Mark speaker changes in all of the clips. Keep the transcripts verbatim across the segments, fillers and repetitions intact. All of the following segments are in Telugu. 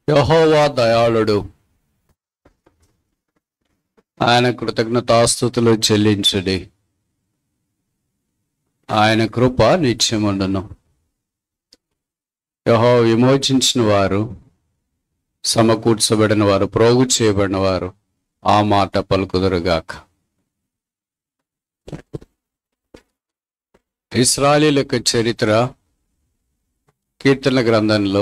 Speaker 1: యెహోవా దయాళుడు, ఆయన కృతజ్ఞతాస్తుతులు చెల్లించుడి. ఆయన కృప నిత్యముండును. యెహోవా విమోచించిన వారు, సమకూర్చబడిన వారు, ప్రోగు చేయబడిన వారు ఆ మాట పలుకుదురుగాక. ఇశ్రాయేలీయుల యొక్క చరిత్ర కీర్తన గ్రంథంలో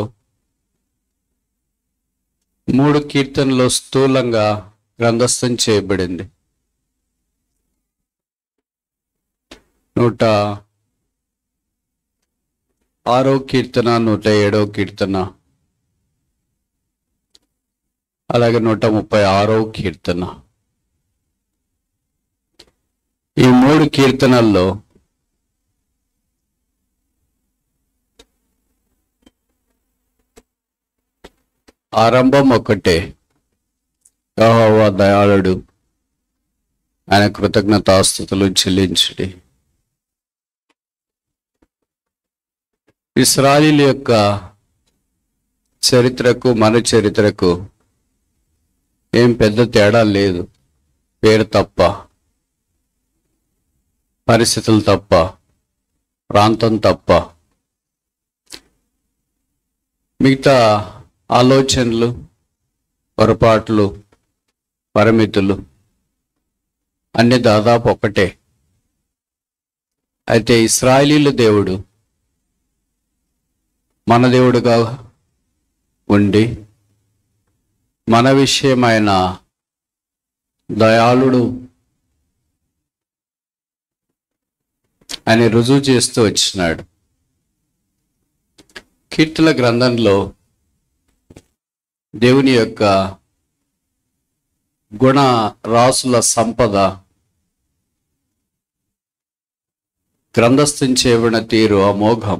Speaker 1: మూడు కీర్తనలు స్థూలంగా గ్రంథస్థం చేయబడింది. నూట ఆరో కీర్తన, నూట ఏడో కీర్తన, అలాగే నూట ముప్పై ఆరో కీర్తన. ఈ మూడు కీర్తనల్లో ఆరంభం ఒకటే, యెహోవా దయాళుడు, ఆయన కృతజ్ఞతాస్తుతులు చెల్లించుడి. ఇశ్రాయేలు యొక్క చరిత్రకు మన చరిత్రకు ఏం పెద్ద తేడా లేదు. పేరు తప్ప, పరిస్థితులు తప్ప, ప్రాంతం తప్ప, మిగతా ఆలోచనలు, పొరపాట్లు, పరిమితులు అన్ని దాదాపు ఒకటే. అయితే ఇశ్రాయేలీయుల దేవుడు మన దేవుడుగా ఉండి మన విషయమైన దయాళుడు అని రుజువు చేస్తూ వచ్చినాడు. కీర్తన గ్రంథంలో దేవుని యొక్క గుణ రాసుల సంపద గ్రంథస్థం చేయబడిన తీరు అమోఘం.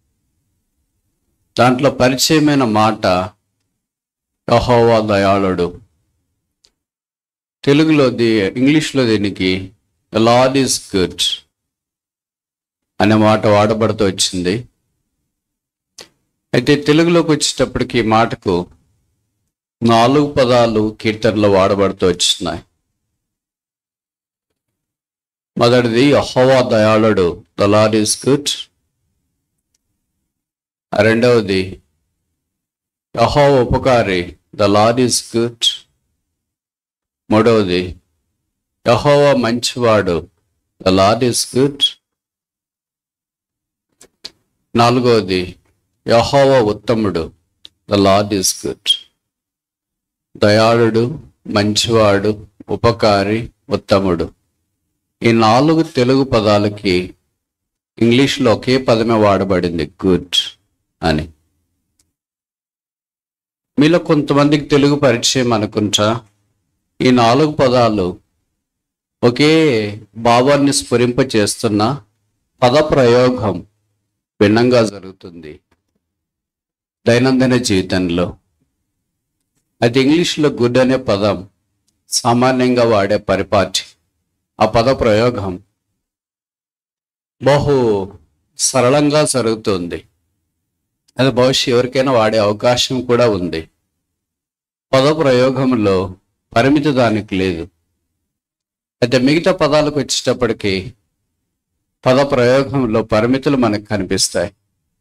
Speaker 1: దాంట్లో పరిచయమైన మాట యెహోవా దయాళుడు. తెలుగులో ది ఇంగ్లీష్లో దీనికి ద లార్డ్ ఈజ్ గుడ్ అనే మాట వాడబడుతూ వచ్చింది. అయితే తెలుగులోకి వచ్చేటప్పటికి ఈ మాటకు నాలుగు పదాలు కీర్తనలో వాడబడుతూ వచ్చినాయి. మొదటిది యెహోవా దయాళుడు, ద లార్డ్ ఈజ్ గుడ్. రెండవది యెహోవా ఉపకారి, ద లార్డ్ ఈజ్ గుడ్. మూడవది యెహోవా మంచివాడు, ద లార్డ్ ఈజ్ గుడ్. నాలుగవది యెహోవా ఉత్తముడు, ద లార్డ్ ఈజ్ గుడ్. దయాళుడు, మంచివాడు, ఉపకారి, ఉత్తముడు, ఈ నాలుగు తెలుగు పదాలకి ఇంగ్లీష్లో ఒకే పదమే వాడబడింది, గుడ్ అని. మీలో కొంతమందికి తెలుగు పరిచయం అనుకుంటా. ఈ నాలుగు పదాలు ఒకే భావాన్ని స్ఫురింప చేస్తున్న పద ప్రయోగం భిన్నంగా జరుగుతుంది దైనందిన జీవితంలో. అది ఇంగ్లీష్లో గుడ్ అనే పదం సామాన్యంగా వాడే పరిపాటి. ఆ పద ప్రయోగం బహు సరళంగా జరుగుతుంది. అది బహుశా ఎవరికైనా వాడే అవకాశం కూడా ఉంది. పద ప్రయోగంలో పరిమితి దానికి లేదు. అయితే మిగతా పదాలకు వచ్చేటప్పటికి పద ప్రయోగంలో పరిమితులు మనకు కనిపిస్తాయి.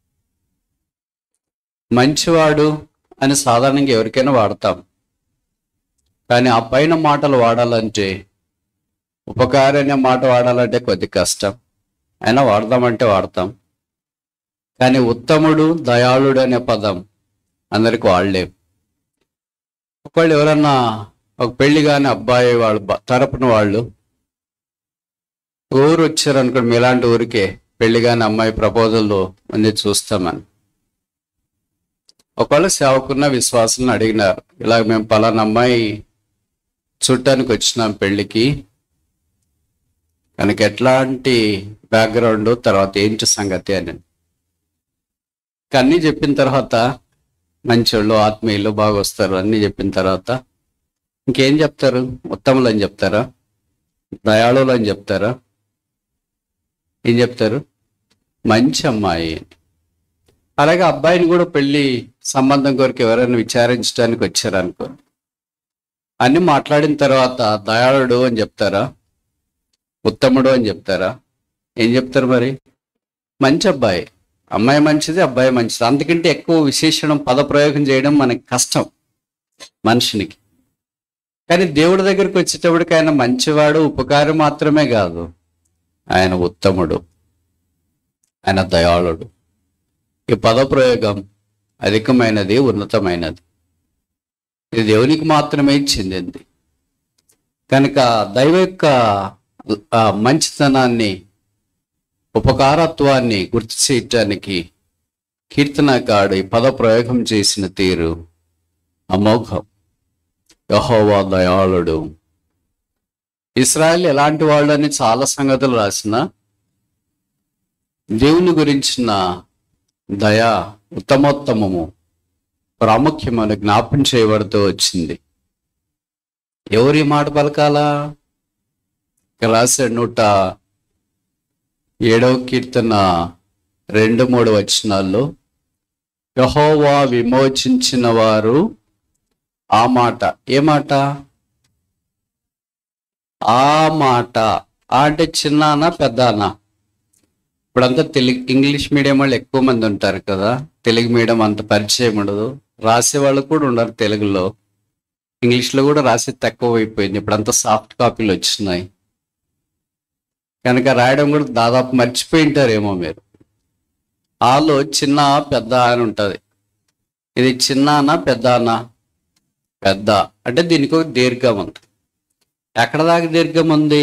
Speaker 1: మంచివాడు అని సాధారణంగా ఎవరికైనా వాడతాం, కానీ ఆ పైన మాటలు వాడాలంటే, ఉపకారి అనే మాట వాడాలంటే కొద్ది కష్టం. అయినా వాడదామంటే వాడతాం. కానీ ఉత్తముడు, దయాళుడు అనే పదం అందరికి వాడలేం. ఒకవేళ ఎవరన్నా ఒక పెళ్లి కానీ అబ్బాయి వాళ్ళు తరపున వాళ్ళు ఊరు వచ్చారనుకోండి, మీలాంటి ఊరికే పెళ్లి కానీ అమ్మాయి ప్రపోజల్లో ఉంది చూస్తామని, ఒకవేళ సేవకున్న విశ్వాసాలను అడిగినారు, ఇలా మేము పలానా అమ్మాయి చూడటానికి వచ్చినాం పెళ్ళికి, కనుక ఎట్లాంటి బ్యాక్గ్రౌండ్, తర్వాత ఏంటి సంగతి అని. అన్నీ చెప్పిన తర్వాత మంచోళ్ళు, ఆత్మీయులు బాగా వస్తారు అన్నీ చెప్పిన తర్వాత ఇంకేం చెప్తారు? ఉత్తములు అని చెప్తారా? దయాళులు అని చెప్తారా? ఏం చెప్తారు? మంచి అమ్మాయి. అలాగే అబ్బాయిని కూడా పెళ్లి సంబంధం కొరకు ఎవరైనా విచారించడానికి వచ్చారనుకో, అన్ని మాట్లాడిన తర్వాత దయాళుడు అని చెప్తారా, ఉత్తముడు అని చెప్తారా, ఏం చెప్తారు మరి? మంచి అబ్బాయి, అమ్మాయి మంచిది, అబ్బాయి మంచిది. అందుకంటే ఎక్కువ విశేషణం పదప్రయోగం చేయడం మనకి కష్టం మనిషినికి. కానీ దేవుడి దగ్గరికి వచ్చేటప్పటికి ఆయన మంచివాడు, ఉపకారి మాత్రమే కాదు, ఆయన ఉత్తముడు, ఆయన దయాళుడు. ఈ పదప్రయోగం అధికమైనది, ఉన్నతమైనది. ఇది దేవునికి మాత్రమే చెందింది. కనుక దైవ యొక్క మంచితనాన్ని, ఉపకారత్వాన్ని గుర్తు చేయటానికి కీర్తనకారుడు ఈ పదప్రయోగం చేసిన తీరు అమోఘం. యెహోవా దయాళుడు. ఇశ్రాయేలు ఎలాంటి వాళ్ళు అని చాలా సంగతులు రాసిన దేవుని గురించిన దయ ఉత్తమోత్తమము ప్రాముఖ్యమని జ్ఞాపం చేయబడుతూ వచ్చింది. ఎవరి మాట పలకాలా? రాశాడు నూట ఏడవ కీర్తన రెండు మూడు వచనాల్లో, యెహోవా విమోచించిన వారు ఆ మాట. ఏ మాట? ఆ మాట. ఆ అంటే చిన్నానా పెద్దానా? ఇప్పుడంతా తెలుగు ఇంగ్లీష్ మీడియం వాళ్ళు ఎక్కువ మంది ఉంటారు కదా, తెలుగు మీడియం అంత పరిచయం ఉండదు, రాసే వాళ్ళు కూడా ఉండరు తెలుగులో. ఇంగ్లీష్లో కూడా రాసి తక్కువ అయిపోయింది, ఇప్పుడంతా సాఫ్ట్ కాపీలు వచ్చినాయి కనుక రాయడం కూడా దాదాపు మర్చిపోయి ఉంటారేమో మీరు. ఆలో చిన్న పెద్ద అని ఉంటుంది. ఇది చిన్నానా పెద్దానా? పెద్ద అంటే దీనికి ఒక దీర్ఘం ఉంది. ఎక్కడ దాకా దీర్ఘం ఉంది?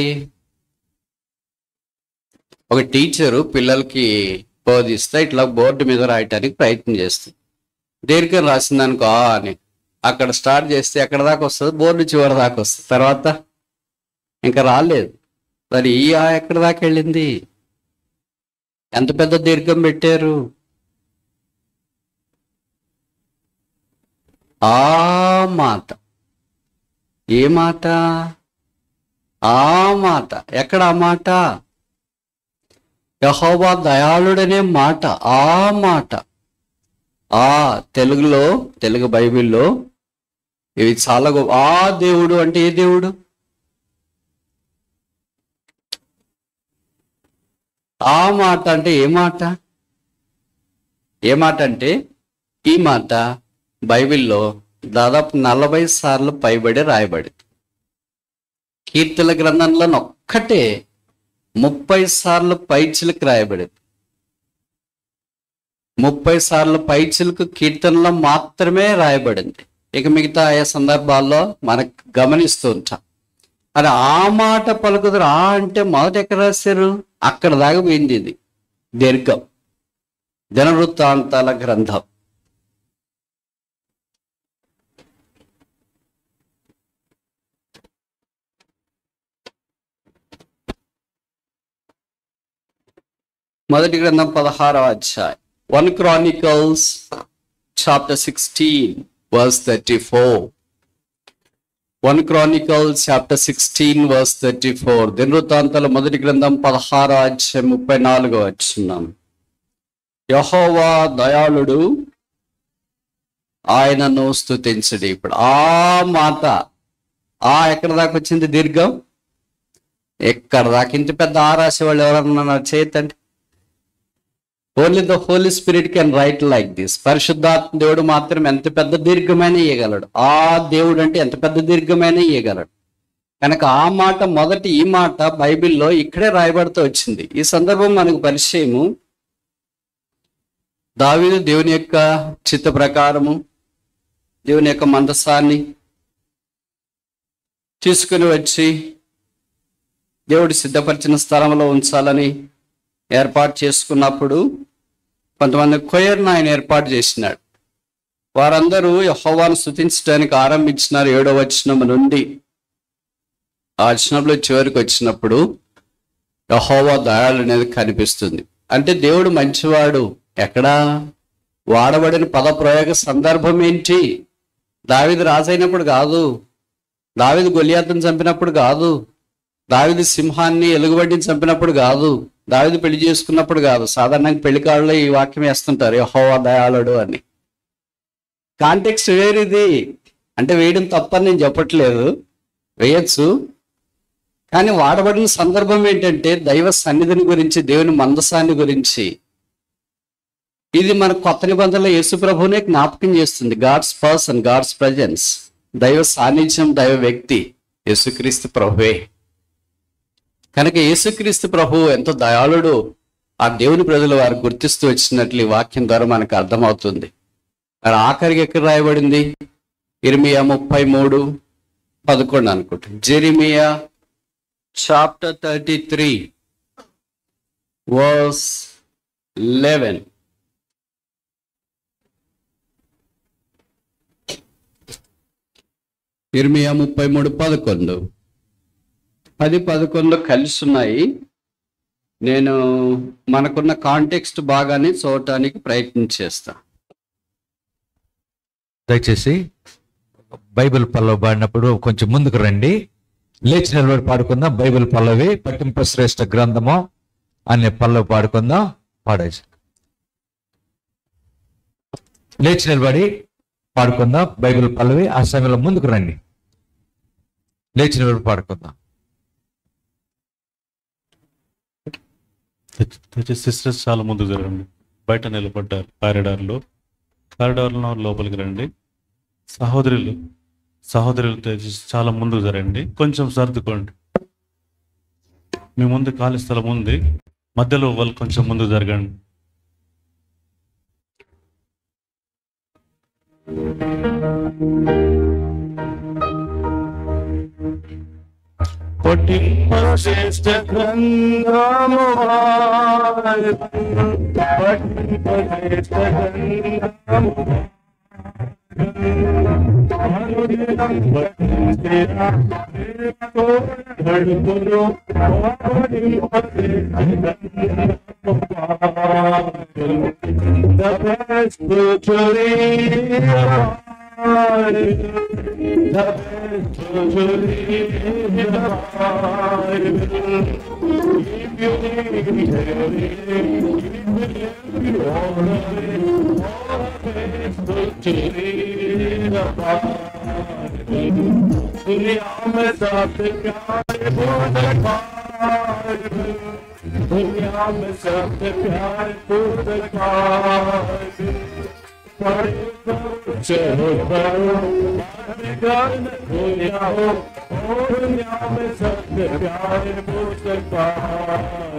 Speaker 1: ఒక టీచరు పిల్లలకి బోధిస్తే ఇట్లా బోర్డు మీద రాయటానికి ప్రయత్నం చేస్తుంది. దీర్ఘం రాసిందనుకో అని అక్కడ స్టార్ట్ చేస్తే ఎక్కడ దాకా వస్తుంది? బోర్డు చివరి దాకా వస్తుంది. తర్వాత ఇంకా రాలేదు. మరి ఈ ఆ ఎక్కడ దాకా వెళ్ళింది? ఎంత పెద్ద దీర్ఘం పెట్టారు? ఆ మాట. ఏ మాట? ఆ మాట. ఎక్కడ ఆ మాట? యెహోవా దయాళుడనే మాట. ఆ మాట. ఆ తెలుగులో, తెలుగు బైబిల్లో ఇవి చాలా గొప్ప. ఆ దేవుడు అంటే ఏ దేవుడు? ఆ మాట అంటే ఏ మాట? ఏ మాట అంటే ఈ మాట బైబిల్లో దాదాపు నలభై సార్లు పైబడి రాయబడింది. కీర్తన గ్రంథంలో ఒక్కటే ముప్పై సార్లు పైచిలకు రాయబడింది. ముప్పై సార్లు పైచిలకు కీర్తనలో మాత్రమే రాయబడింది. ఇక మిగతా ఆయా సందర్భాల్లో మనకు గమనిస్తూ ఉంటాం. అది ఆ మాట పలుకుదురు. ఆ అంటే మొదట ఎక్కడ రాశారు? అక్కడ దాకా పోయింది. ఇది దీర్ఘం. దినవృత్తాంతాల గ్రంథం. మొదటి గ్రంథం పదహారవ అధ్యాయం. One Chronicles chapter sixteen verse thirty four. One Chronicles chapter sixteen verse thirty four. దినవృత్తాంతాల మొదటి గ్రంథం పదహారవ అధ్యాయం ముప్పై నాలుగో వచనం. యెహోవా దయాళుడు, ఆయనను స్తుతించుడి. ఇప్పుడు ఆ మాట ఆ ఎక్కడ దాకా వచ్చింది? దీర్ఘం. ఎక్కడ దాకా? ఇంత పెద్ద ఆ రాసేవాళ్ళు ఎవరన్నా చేయతండి. Only the Holy Spirit can write like this. పరిశుద్ధాత్మ దేవుడు మాత్రం ఎంత పెద్ద దీర్ఘమైన ఇయ్యగలడు. ఆ దేవుడు అంటే ఎంత పెద్ద దీర్ఘమైన ఇయ్యగలడు. కనుక ఆ మాట మొదటి ఈ మాట బైబిల్లో ఇక్కడే రాయబడుతూ వచ్చింది. ఈ సందర్భం మనకు పరిచయము. దావీదు దేవుని యొక్క చిత్త ప్రకారము దేవుని యొక్క మందసాన్ని తీసుకుని వచ్చి దేవుడు సిద్ధపరిచిన స్థలంలో ఉంచాలని ఏర్పాటు చేసుకున్నప్పుడు కొంతమంది కొయర్ను ఆయన ఏర్పాటు చేసినాడు. వారందరూ యెహోవాను స్తుతించడానికి ఆరంభించినారు. ఏడో వచనం నుండి ఆ వచనంలో చివరికి వచ్చినప్పుడు యెహోవా దయాళుడు అనేది కనిపిస్తుంది. అంటే దేవుడు మంచివాడు. ఎక్కడా? వాడబడిన పద ప్రయోగ సందర్భం ఏంటి? దావీదు రాజైనప్పుడు కాదు, దావీదు గొలియాతును చంపినప్పుడు కాదు, దావీదు సింహాన్ని ఎలుగుబంటిని చంపినప్పుడు కాదు, దావీదు పెళ్లి చేసుకున్నప్పుడు కాదు. సాధారణంగా పెళ్లి కాళ్ళలో ఈ వాక్యం వేస్తుంటారు, యెహోవా దయాళుడు అని. కాంటెక్స్ట్ వేరేది. అంటే వేయడం తప్పని నేను చెప్పట్లేదు, వేయచ్చు. కానీ వాడబడిన సందర్భం ఏంటంటే దైవ సన్నిధిని గురించి, దేవుని మందసాన్ని గురించి. ఇది మన కొత్త నిబంధనలో యేసు ప్రభువునే జ్ఞాపకం చేస్తుంది. గాడ్స్ పర్సన్, గాడ్స్ ప్రజెన్స్, దైవ సాన్నిధ్యం, దైవ వ్యక్తి యేసుక్రీస్తు ప్రభువే. కనుక యేసుక్రీస్తు ప్రభువు ఎంతో దయాళుడు, ఆ దేవుని ప్రజలు వారు గుర్తిస్తూ వచ్చినట్లు ఈ వాక్యం ద్వారా మనకు అర్థమవుతుంది. మరి ఆఖరికి ఎక్కడ రాయబడింది? ఇర్మియా ముప్పై మూడు పదకొండు అనుకుంటా. Jeremiah chapter thirty three verse eleven. ఇర్మియా ముప్పై మూడు పదకొండు పది పదకొండు కలిసి ఉన్నాయి. నేను మనకున్న కాంటెక్స్ట్ బాగానే చూడటానికి ప్రయత్నం చేస్తా.
Speaker 2: దయచేసి బైబిల్ పల్లవి పాడినప్పుడు కొంచెం ముందుకు రండి. లేచి నిలబడి పాడుకుందాం. బైబిల్ పల్లవి పట్టింపు శ్రేష్ఠ గ్రంథము అనే పల్లవి పాడుకుందాం. పాడేసి లేచి నిలబడి పాడుకుందాం బైబిల్ పల్లవి. ఆ సమయంలో ముందుకు రండి, లేచి నిలబడి పాడుకుందాం.
Speaker 3: సిస్టర్స్ చాలా ముందుకు జరగండి. బయట నిలబడ్డారు కారిడార్లో, కారిడార్లో లోపలికి రండి. సహోదరులు సహోదరులు దయచేసి చాలా ముందుకు జరగండి. కొంచెం సర్దుకోండి. మీ ముందు ఖాళీ స్థలం ఉంది, మధ్యలో వాళ్ళు కొంచెం ముందుకు జరగండి. శ్రేష్ఠ గ్రంథము दुनिया में सबसे प्यारे पुरस्कार, दुनिया में सबसे प्यारे पुरस्कार, दुनिया हो दुनिया में सबसे प्यारे पुरस्कार.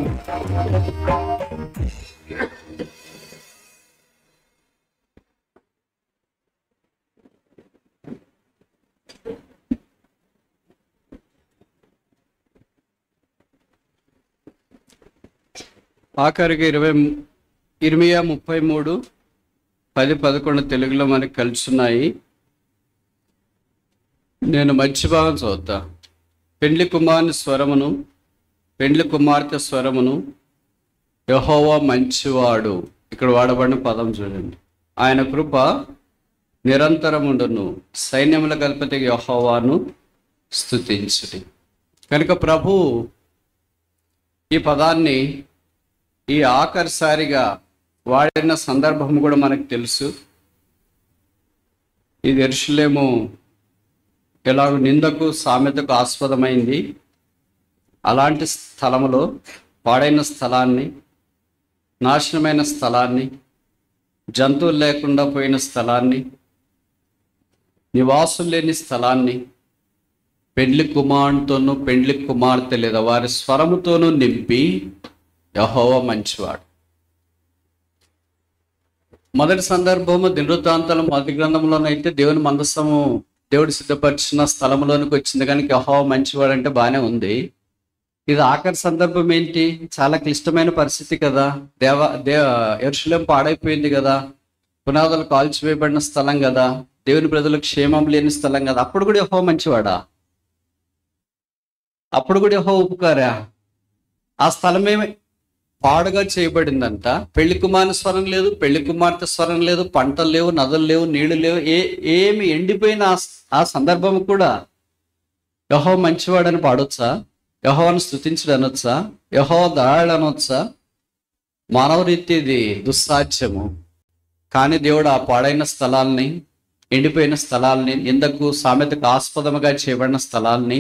Speaker 1: ఆఖరికి ఇరవై ఇర్మియా ముప్పై మూడు పది పదకొండు తెలుగులో మనకి కలుస్తున్నాయి. నేను మంచి భావం చదువుతా. పెండ్లి కుమారుని స్వరమును, పెండ్లి కుమార్తె స్వరమును, యెహోవా మంచివాడు. ఇక్కడ వాడబడిన పదం చూడండి. ఆయన కృప నిరంతరముండును, సైన్యముల గల్పతి యెహోవాను స్తుతించుడి. కనుక ప్రభు ఈ పదాన్ని ఈ ఆఖరిసారిగా వాడిన సందర్భం కూడా మనకు తెలుసు. ఇది యెరూషలేము ఎలాగ నిందకు సామెతకు ఆస్పదమైంది. అలాంటి స్థలములో పాడైన స్థలాన్ని, నాశనమైన స్థలాన్ని, జంతువులు లేకుండా పోయిన స్థలాన్ని, నివాసులు లేని స్థలాన్ని పెండ్లి కుమారునితోనూ పెండ్లి కుమార్తె లేదా వారి స్వరముతోనూ నింపి యెహోవా మంచివాడు. మొదటి సందర్భము దినవృత్తాంతాల మొదటి గ్రంథంలోనైతే దేవుని మందసము దేవుడు సిద్ధపరిచిన స్థలంలోనికి వచ్చింది, కనుక యెహోవా మంచివాడు అంటే బాగానే ఉంది. ఇది ఆఖరి సందర్భం ఏంటి? చాలా క్లిష్టమైన పరిస్థితి కదా. దేవ దే యెరూషలేం పాడైపోయింది కదా, పునాదులు కాల్చివేయబడిన స్థలం కదా, దేవుని ప్రజలకు క్షేమం లేని స్థలం కదా. అప్పుడు కూడా యెహోవా మంచివాడా? అప్పుడు కూడా యెహోవా ఉపకారా? ఆ స్థలమే పాడుగా చేయబడిందంట. పెళ్లి కుమారుని స్వరం లేదు, పెళ్లి కుమార్తె స్వరం లేదు, పంటలు లేవు, నదులు లేవు, నీళ్లు లేవు, ఏ ఏమి ఎండిపోయిన ఆ సందర్భం కూడా యెహోవా మంచివాడని పాడొచ్చా? యెహోవాను స్తుతించడం అనొచ్చా? యెహోవా దయాళుడు అనొచ్చా? మానవ రీతి ఇది దుస్సాధ్యము. కానీ దేవుడు ఆ పాడైన స్థలాల్ని, ఎండిపోయిన స్థలాల్ని, నిందకు సామెతకు ఆస్పదముగా చేయబడిన స్థలాల్ని,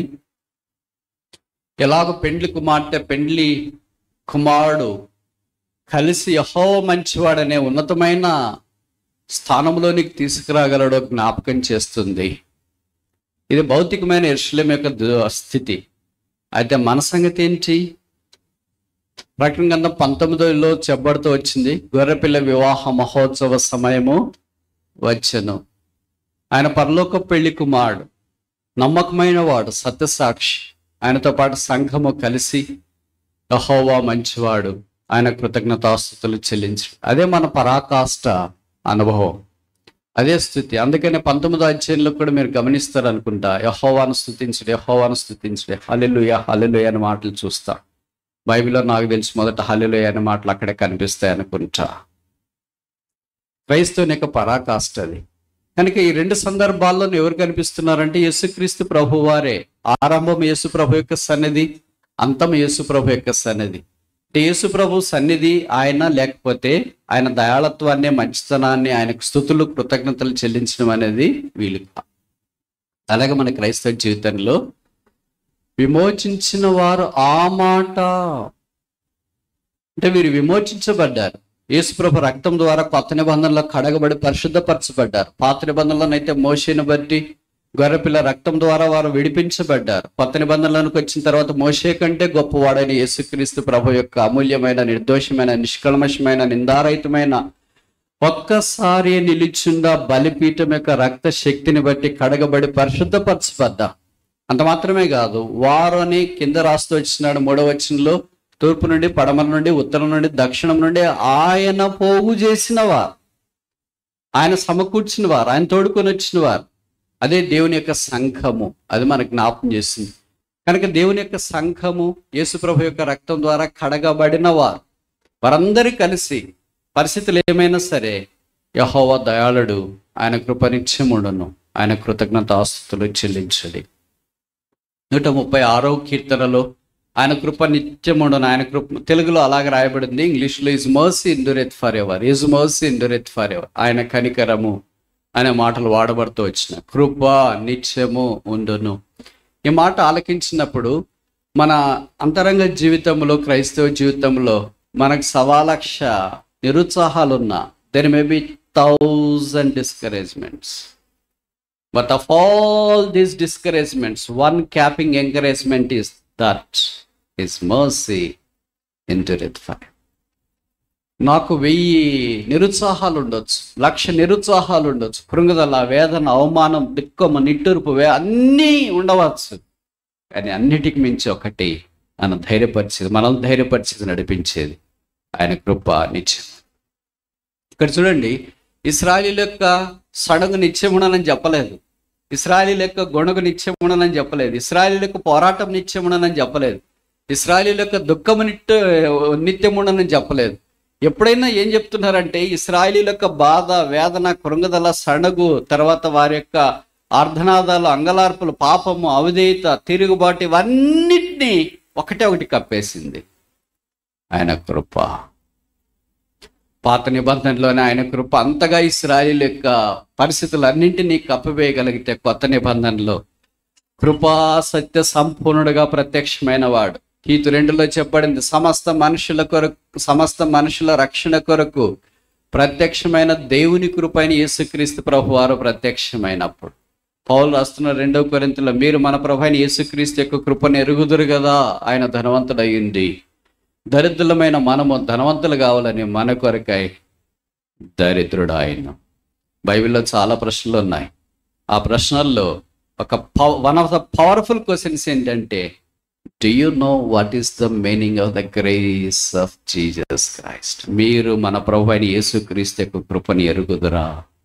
Speaker 1: ఎలాగో పెండ్లి కుమార్తె పెండ్లి కుమారుడు కలిసి యెహోవా మంచివాడనే ఉన్నతమైన స్థానంలోనికి తీసుకురాగలడో జ్ఞాపకం చేస్తుంది. ఇది భౌతికమైన యెరూషలేము యొక్క దు- స్థితి. అయితే మన సంగతి ఏంటి? ప్రకటన గ్రంథం పంతొమ్మిదిలో చెప్పబడుతూ వచ్చింది, గొర్రెపిల్ల వివాహ మహోత్సవ సమయము వచ్చెను. ఆయన పరలోక పెళ్లి కుమారుడు, నమ్మకమైన వాడు, సత్యసాక్షి. ఆయనతో పాటు సంఘము కలిసి యెహోవా మంచివాడు, ఆయన కృతజ్ఞతాస్తుతులు చెల్లించు. అదే మన పరాకాష్ట అనుభవం, అదే స్థుతి. అందుకనే పంతొమ్మిదో అధ్యాయంలో కూడా మీరు గమనిస్తారు అనుకుంటా, యెహోవాను స్తుతించుడి, యెహోవాను స్తుతించుడి, హల్లెలూయా హల్లెలూయా అనే మాటలు చూస్తా. బైబిల్లో నాకు తెలిసి మొదట హల్లెలూయా అనే మాటలు అక్కడే కనిపిస్తాయి అనుకుంటా. క్రైస్తవుని యొక్క పరాకాష్ట అది. కనుక ఈ రెండు సందర్భాల్లో ఎవరు కనిపిస్తున్నారంటే యేసుక్రీస్తు ప్రభు వారే. ఆరంభం యేసు ప్రభు యొక్క సన్నిధి, అంతం యేసు ప్రభు యొక్క సన్నిధి. అంటే యేసు ప్రభు సన్నిధి ఆయన, లేకపోతే ఆయన దయాళత్వాన్ని, మంచితనాన్ని, ఆయనకు స్తుతులు కృతజ్ఞతలు చెల్లించడం అనేది వీలు కాదు. అలాగే మన క్రైస్తవ జీవితంలో విమోచించిన వారు ఆ మాట, అంటే వీరు విమోచించబడ్డారు. యేసుప్రభు రక్తం ద్వారా కొత్త నిబంధనలో కడగబడి పరిశుద్ధపరచబడ్డారు. పాత నిబంధనలోనైతే మోషేను బట్టి గొర్రెపిల్ల రక్తం ద్వారా వారు విడిపించబడ్డారు. కొత్త నిబంధనలోకి వచ్చిన తర్వాత మోషే కంటే గొప్పవాడైన యేసుక్రీస్తు ప్రభు యొక్క అమూల్యమైన, నిర్దోషమైన, నిష్కల్మషమైన, నిందారహితమైన, ఒక్కసారి నిలిచిందా బలిపీఠం యొక్క రక్త శక్తిని బట్టి కడగబడి పరిశుద్ధపరచబడ్డా. అంత మాత్రమే కాదు, వారు అని కింద రాస్తూ వచ్చినాడు మూడవ వచనంలో, తూర్పు నుండి, పడమర నుండి, ఉత్తరం నుండి, దక్షిణం నుండి ఆయన పోగు చేసిన వారు, ఆయన సమకూర్చిన వారు, ఆయన తోడుకొని వచ్చిన వారు. అదే దేవుని యొక్క సంఘము. అది మనకు జ్ఞాపకం చేసింది. కనుక దేవుని యొక్క సంఘము యేసుప్రభు యొక్క రక్తం ద్వారా కడగబడిన వారు, వారందరూ కలిసి పరిస్థితులు ఏమైనా సరే యెహోవా దయాళుడు, ఆయన కృప నిత్యముండును, ఆయన కృతజ్ఞతాస్తుతులు చెల్లించడి. నూట ముప్పై ఆరో కీర్తనలో ఆయన కృప నిత్యముండును, ఆయన కృప, తెలుగులో అలాగే రాయబడింది, ఇంగ్లీష్లో his mercy endureth for ever, his mercy endureth for ever. ఆయన కనికరము అనే మాటలు వాడబడుతూ వచ్చిన, కృప నిత్యము ఉండును. ఈ మాట ఆలకించినప్పుడు మన అంతరంగ జీవితంలో, క్రైస్తవ జీవితంలో మనకు సవాలక్ష నిరుత్సాహాలున్నా, there may be thousand discouragements, but of all these discouragements one capping encouragement is that his mercy endureth for. నాకు వెయ్యి నిరుత్సాహాలు ఉండొచ్చు, లక్ష నిరుత్సాహాలు ఉండొచ్చు, కృంగుదల, వేదన, అవమానం, దుఃఖము, నిట్టూర్పు, వే అన్నీ ఉండవచ్చు. కానీ అన్నిటికి మించి ఒకటి నన్ను ధైర్యపరిచేది, మనల్ని ధైర్యపరిచేది, నడిపించేది ఆయన కృప నిత్యం. ఇక్కడ చూడండి, ఇశ్రాయేలీయుల యొక్క సడగు నిత్యమునని చెప్పలేదు, ఇశ్రాయేలీయుల యొక్క గొణగు నిత్యమునని చెప్పలేదు, ఇశ్రాయేలీయుల యొక్క పోరాటం నిత్యమునని చెప్పలేదు, ఇశ్రాయేలీయుల యొక్క దుఃఖము నిత్య నిత్యమునని చెప్పలేదు. ఎప్పుడైనా ఏం చెప్తున్నారంటే ఇశ్రాయేలీయుల యొక్క బాధ, వేదన, కృంగదల, సణగు, తర్వాత వారి యొక్క ఆర్ధనాదాలు, అంగలార్పులు, పాపము, అవిధేయత, తిరుగుబాటు, ఇవన్నిటినీ ఒకటే ఒకటి కప్పేసింది ఆయన కృప. పాత నిబంధనలోనే ఆయన కృప అంతగా ఇశ్రాయేలీయుల యొక్క పరిస్థితులన్నింటినీ కప్పివేయగలిగితే, కొత్త నిబంధనలో కృపా సత్య సంపూర్ణుడుగా ప్రత్యక్షమైన వాడు. కీతు రెండులో చెప్పబడింది, సమస్త మనుషుల కొరకు, సమస్త మనుషుల రక్షణ కొరకు ప్రత్యక్షమైన దేవుని కృపైన యేసుక్రీస్తు ప్రభు వారు ప్రత్యక్షమైనప్పుడు. పౌలు రాస్తున్న రెండవ కొరింథీయులో, మీరు మన ప్రభు అయిన యేసుక్రీస్తు యొక్క కృపను ఎరుగుదురు కదా, ఆయన ధనవంతుడయ్యింది, దరిద్రులమైన మనము ధనవంతులు కావాలని మన కొరకై దరిద్రుడు ఆయన. బైబిల్లో చాలా ప్రశ్నలు ఉన్నాయి. ఆ ప్రశ్నల్లో ఒక one of the powerful questions ఏంటంటే, Do you know what is the meaning of the grace of Jesus Christ? మీరు మన ప్రభు అయిన యేసుక్రీస్తు యొక్క కృపని ఎరుగుదురా?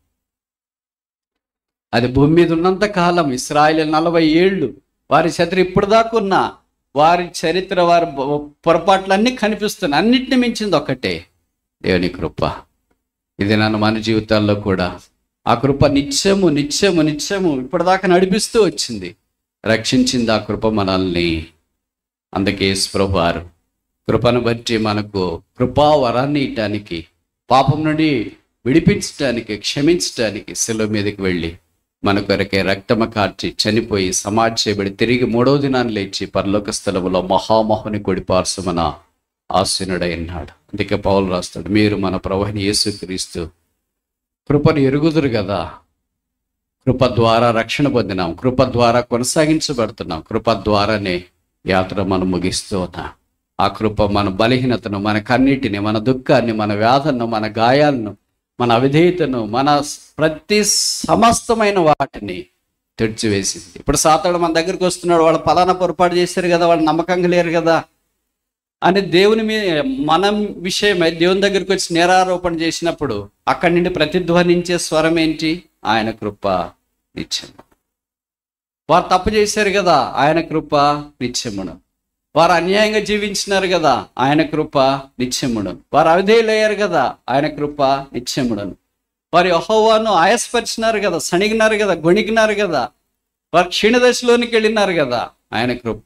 Speaker 1: అది భూమి మీద ఉన్నంత కాలం ఇశ్రాయేలు నలభై ఏళ్ళు వారి చరిత్ర ఇప్పుడు దాకా ఉన్న వారి చరిత్ర, వారి పొరపాట్లన్నీ కనిపిస్తున్నాయి. అన్నిటిని మించింది ఒకటే, దేవుని కృప. ఇది నన్ను మన జీవితాల్లో కూడా ఆ కృప నిత్యము నిత్యము నిత్యము ఇప్పటిదాకా నడిపిస్తూ వచ్చింది, రక్షించింది ఆ కృప మనల్ని. అందుకే యేసుప్రభు వారు కృపను బట్టి మనకు కృపా వరాన్ని ఇవ్వటానికి, పాపం నుండి విడిపించడానికి, క్షమించడానికి శిలువ మీదకి వెళ్ళి మన కొరకే రక్తమ కార్చి చనిపోయి సమాధి చేయబడి తిరిగి మూడవ దినాన్ని లేచి పరలోక స్థలములో మహామహుని కొడి పార్శ్వమున ఆసీనుడై ఉన్నాడు. అందుకే పౌలు రాస్తాడు, మీరు మన ప్రభువైన యేసుక్రీస్తు కృపను ఎరుగుదురు కదా. కృప ద్వారా రక్షణ పొందినాం, కృప ద్వారా కొనసాగించబడుతున్నాం, కృప ద్వారానే యాత్ర మనం ముగిస్తూ ఉన్నాం. ఆ కృప మన బలహీనతను, మన కన్నీటిని, మన దుఃఖాన్ని, మన వ్యాధులను, మన గాయాలను, మన అవిధేయతను, మన ప్రతి సమస్తమైన వాటిని తెడ్చివేసింది. ఇప్పుడు సాతాను మన దగ్గరికి వస్తున్నాడు, వాళ్ళు పలానా పొరపాటు చేశారు కదా, వాళ్ళు నమ్మకంగా లేరు కదా అని దేవుని మీద మన విషయమై దేవుని దగ్గరికి వచ్చి నేరారోపణ చేసినప్పుడు అక్కడి నుండి ప్రతిధ్వనించే స్వరం ఏంటి? ఆయన కృప నిత్యము. వారు తప్పు చేశారు కదా, ఆయన కృప నిత్యమును. వారు అన్యాయంగా జీవించినారు కదా, ఆయన కృప నిత్యమును. వారు అవిధేయులయ్యారు కదా, ఆయన కృప నిత్యముడను. వారు యెహోవాను ఆయాసపరిచినారు కదా, సణిగినారు కదా, గొణికినారు కదా, వారు క్షీణదశలోనికి వెళ్ళినారు కదా, ఆయన కృప.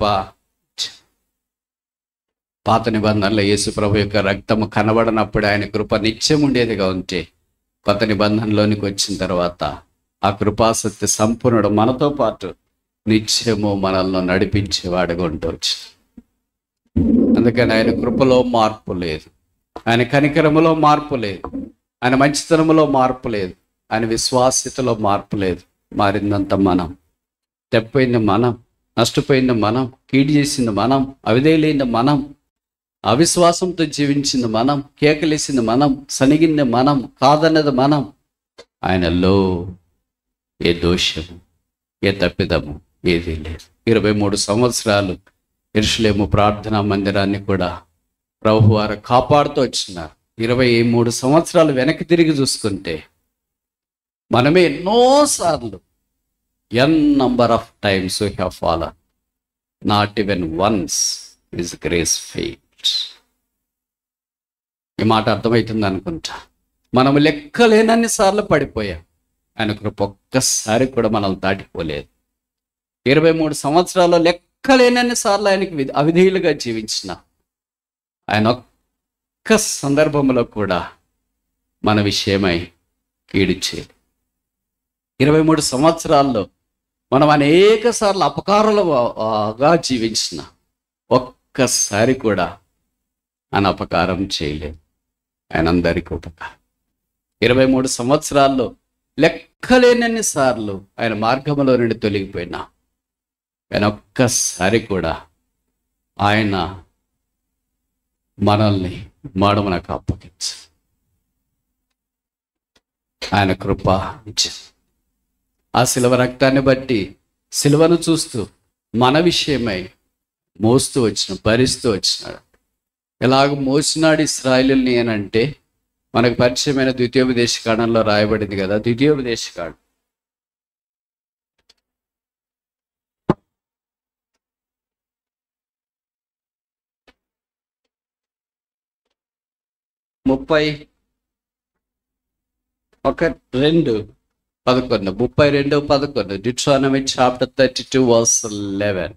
Speaker 1: పాత నిబంధనలో యేసు ప్రభు యొక్క రక్తము కనబడనప్పుడు ఆయన కృప నిత్యం ఉండేదిగా ఉంటే, కొత్త నిబంధనలోనికి వచ్చిన తర్వాత ఆ కృపాసక్తి సంపూర్ణుడు మనతో పాటు నిత్యము మనల్ని నడిపించేవాడుగా ఉండవచ్చు. అందుకని ఆయన కృపలో మార్పు లేదు, ఆయన కనికరములో మార్పు లేదు, ఆయన మంచితనములో మార్పు లేదు, ఆయన విశ్వాస్యతలో మార్పు లేదు. మారిందంత మనం, తెప్పోయింది మనం, నష్టపోయింది మనం, కీడు చేసింది మనం, అవిధేయులైంది మనం, అవిశ్వాసంతో జీవించింది మనం, కేకలేసింది మనం, సనిగింది మనం, కాదన్నది మనం. ఆయనలో ఏ దోషము, ఏ తప్పిదము ఏదీ లేదు. ఇరవై మూడు సంవత్సరాలు యెరూషలేము ప్రార్థనా మందిరాన్ని కూడా ప్రభువారు కాపాడుతూ వచ్చినారు. ఇరవై మూడు సంవత్సరాలు వెనక్కి తిరిగి చూసుకుంటే మనమే ఎన్నోసార్లు, n number of times we have fallen, not even once his grace failed. ఈ మాట అర్థమవుతుంది అనుకుంటా. మనము లెక్కలేనన్ని సార్లు పడిపోయాం, ఆయన కృప ఒక్కసారి కూడా మనల్ని దాటిపోలేదు. ఇరవై మూడు సంవత్సరాల్లో లెక్కలేనన్ని సార్లు ఆయనకి అవిధేయులుగా జీవించిన ఆయన ఒక్క సందర్భంలో కూడా మన విషయమై కీడు చేయలేదు. ఇరవై మూడు సంవత్సరాల్లో మనం అనేక సార్లు అపకారాలుగా జీవించిన ఒక్కసారి కూడా ఆయన అపకారం చేయలేదు. ఆయన అందరికీ ఉపకారం. ఇరవై మూడు సంవత్సరాల్లో లెక్కలేనన్ని సార్లు ఆయన మార్గంలో నుండి తొలగిపోయినా ఆయన ఒక్కసారి కూడా ఆయన మనల్ని మాడమనకు అప్పగించు. ఆయన కృప ఇచ్చింది. ఆ శిలువ రక్తాన్ని బట్టి శిలువను చూస్తూ మన విషయమై మోస్తూ వచ్చిన, భరిస్తూ వచ్చినాడు. ఎలాగ మోసినాడు ఇశ్రాయేలుని అని అంటే మనకు పరిచయమైన ద్వితీయోపదేశ కాండంలో రాయబడింది కదా. ద్వితీయోపదేశ కాండం ముప్పై ఒక రెండు పదకొండు ముప్పై రెండు పదకొండు Deuteronomy chapter thirty two verse eleven.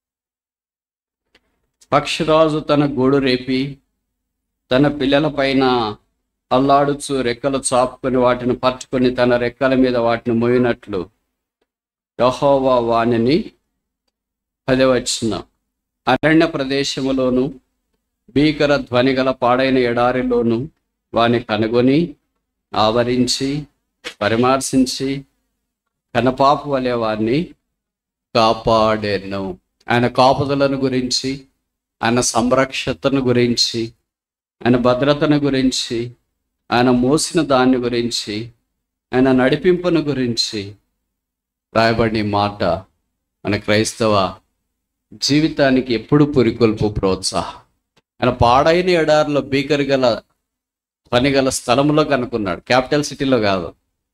Speaker 1: పక్షిరాజు తన గూడు రేపి తన పిల్లల పైన అల్లాడుచు రెక్కలు చాపుకొని వాటిని పట్టుకొని తన రెక్కల మీద వాటిని మోయినట్లు యెహోవా వానిని పదవచ్చిన అరణ్య ప్రదేశములోను భీకర ధ్వనిగల పాడైన ఎడారిలోను వాని కనుగొని ఆవరించి పరిమార్శించి కనపాపు వలె వారిని కాపాడెను. ఆయన కాపుదలను గురించి, ఆయన సంరక్షతను గురించి, ఆయన భద్రతను గురించి, ఆయన మోసిన దాన్ని గురించి, ఆయన నడిపింపును గురించి రాయబడిన మాట మన క్రైస్తవ జీవితానికి ఎప్పుడు పురికొల్పు, ప్రోత్సాహం. ఆయన పాడైన ఎడారిలో భీకరి గల పని గల స్థలంలో కనుక్కున్నాడు, క్యాపిటల్ సిటీలో కాదు.